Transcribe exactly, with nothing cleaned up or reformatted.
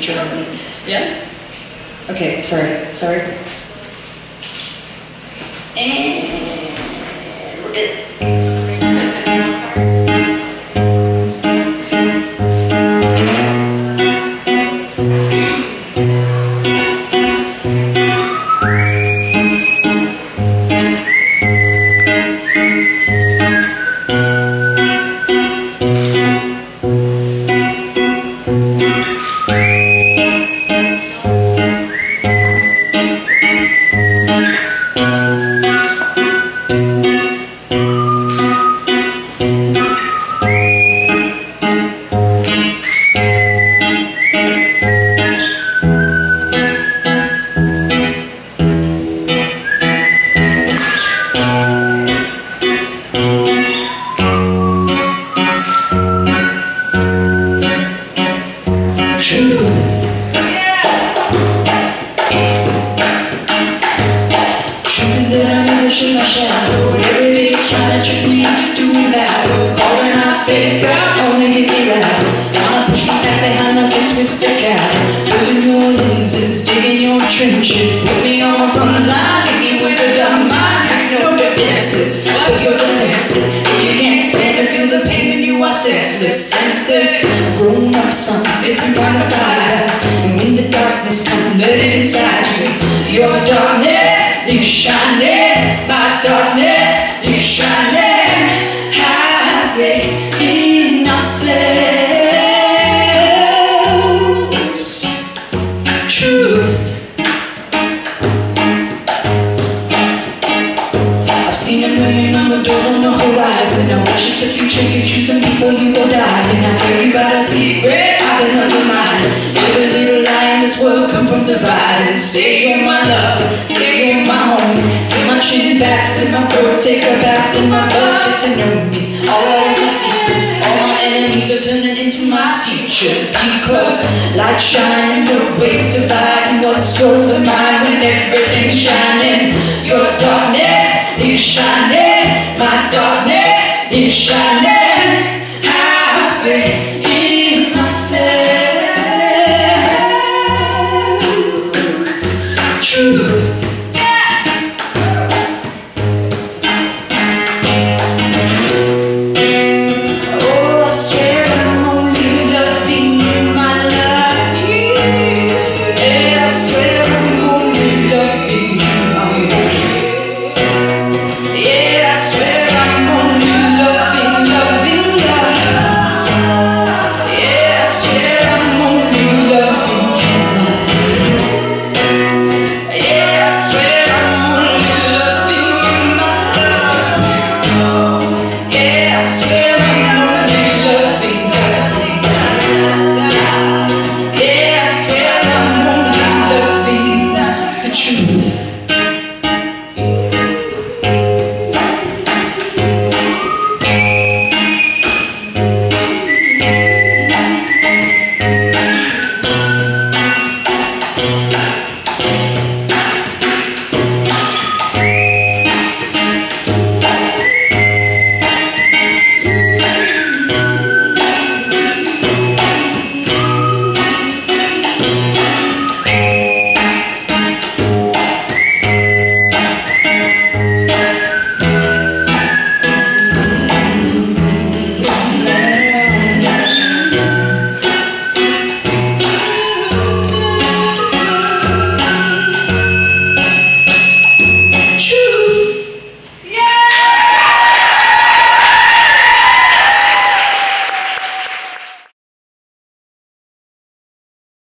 turn on me. Yeah? Okay, sorry, sorry. And we're good. Truth. Truth is that I never show my shadow, and every day it's trying to trick me into doing battle. Calling out fake, God, only get me rattled. Wanna push me back behind the fence with the cattle. Building your lenses, digging your trenches. Put me on the front line, hit me with a dumb mind. No defenses, but your defenses. If you can't stand to feel the pain, then you are senseless, senseless. Grown up, something different kind of fire. And when the darkness comes, let it inside you. Your darkness is shining, my darkness is shining. Have faith in ourselves. Truth. I've seen a million number doors on the horizon. Now watch just the future, you choose them before you go die. And I tell you about a secret I've been undermined. Every little lie in this world come from dividing. Say you're my love, say you're my home. Take my chin back, split my throat, take a bath in my blood, get to know me. All of my secrets, all my enemies are turning into my teachers. Because light shining, the way dividing what's yours of mine when everything's shining. Your darkness is shining, my darkness is shining. Have faith in ourselves. Truth.